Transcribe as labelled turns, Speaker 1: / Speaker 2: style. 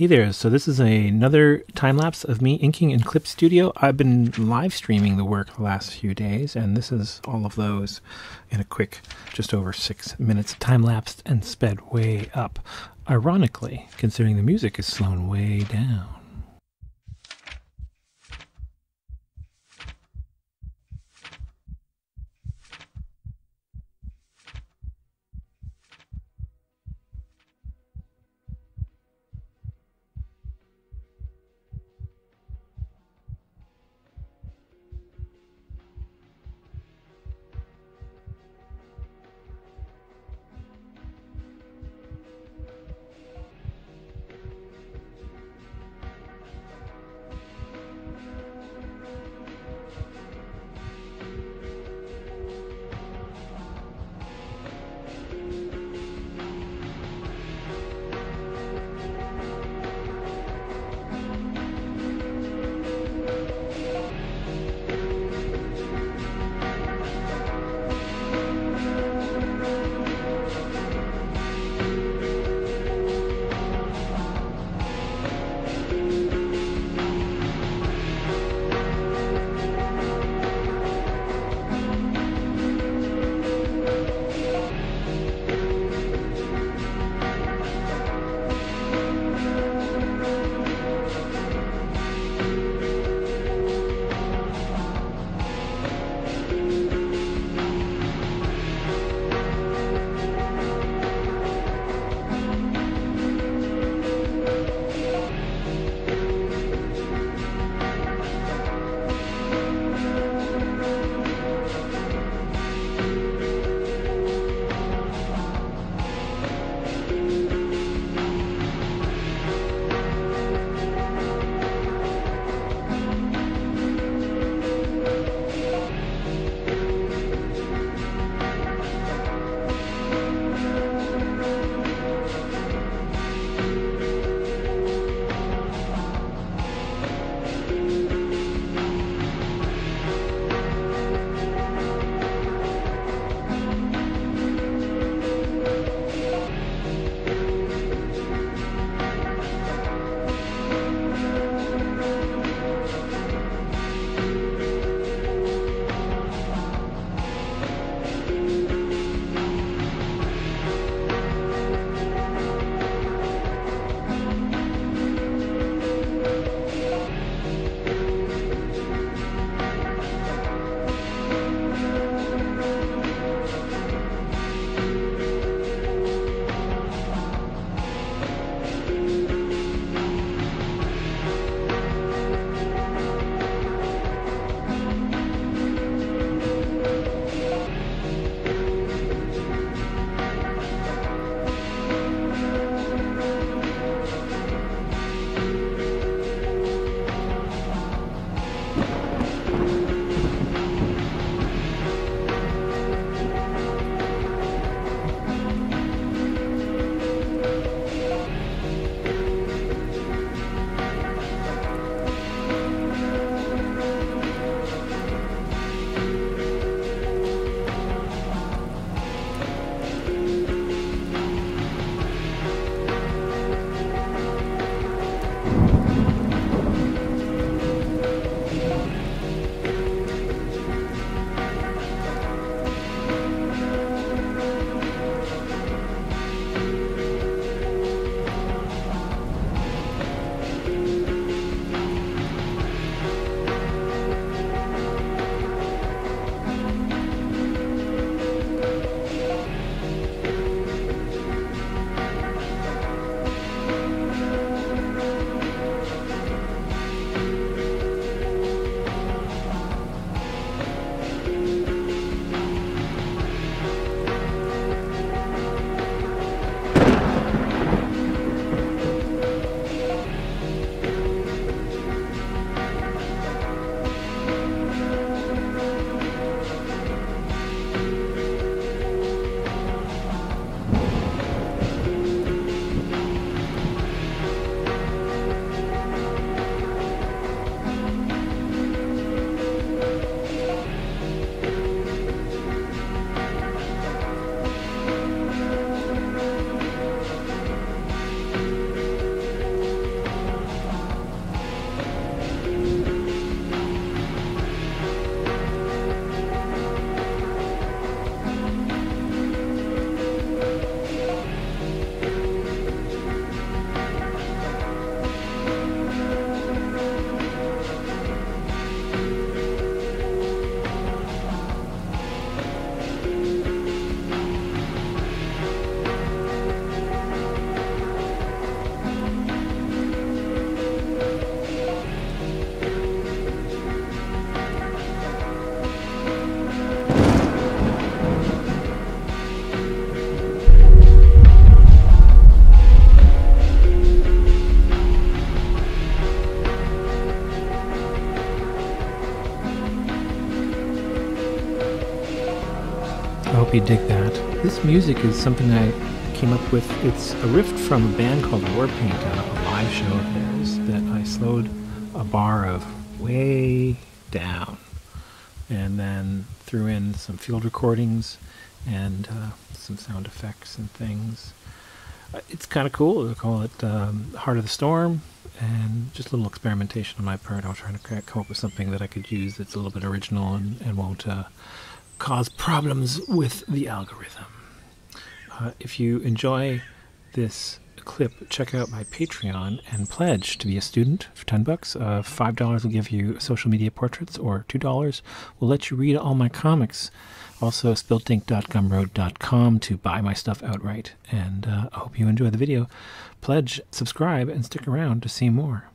Speaker 1: Hey there, so this is another time-lapse of me inking in Clip Studio. I've been live streaming the work the last few days, and this is all of those in a quick, just over 6 minutes, time-lapsed and sped way up. Ironically, considering the music is slowed way down. hope you dig that. This music is something I came up with. It's a riff from a band called Warpaint, a live show of theirs that I slowed a bar of way down and then threw in some field recordings and some sound effects and things. It's kind of cool. They call it Heart of the Storm, and just a little experimentation on my part. I was trying to come up with something that I could use that's a little bit original and won't cause problems with the algorithm. If you enjoy this clip, check out my Patreon and pledge to be a student for $10. $5 will give you social media portraits, or $2 will let you read all my comics. Also, spiltink.gumroad.com to buy my stuff outright. And I hope you enjoy the video. Pledge, subscribe, and stick around to see more.